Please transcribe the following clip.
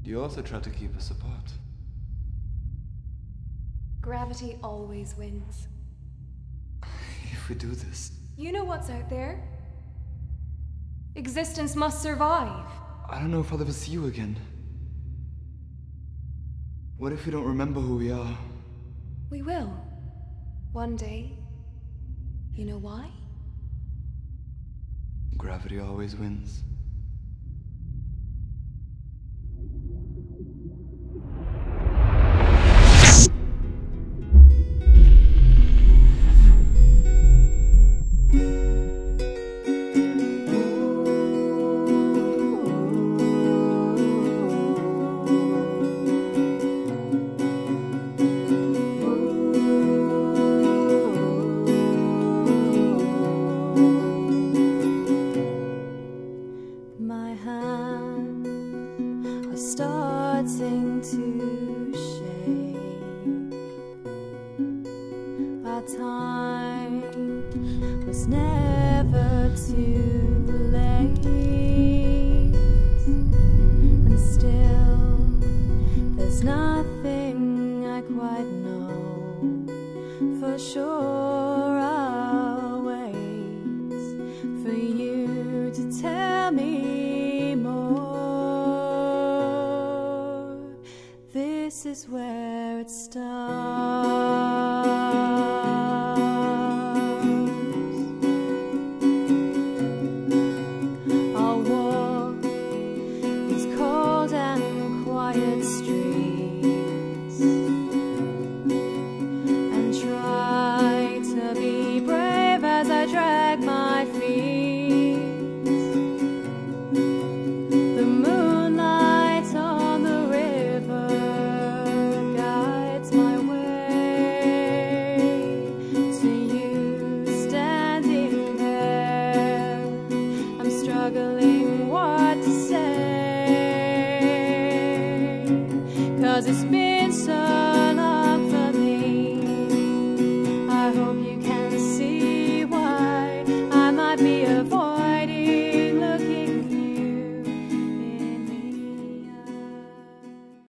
You also try to keep us apart. Gravity always wins. If we do this... You know what's out there? Existence must survive. I don't know if I'll ever see you again. What if we don't remember who we are? We will. One day. You know why? Gravity always wins. Try to be brave as I drag my feet.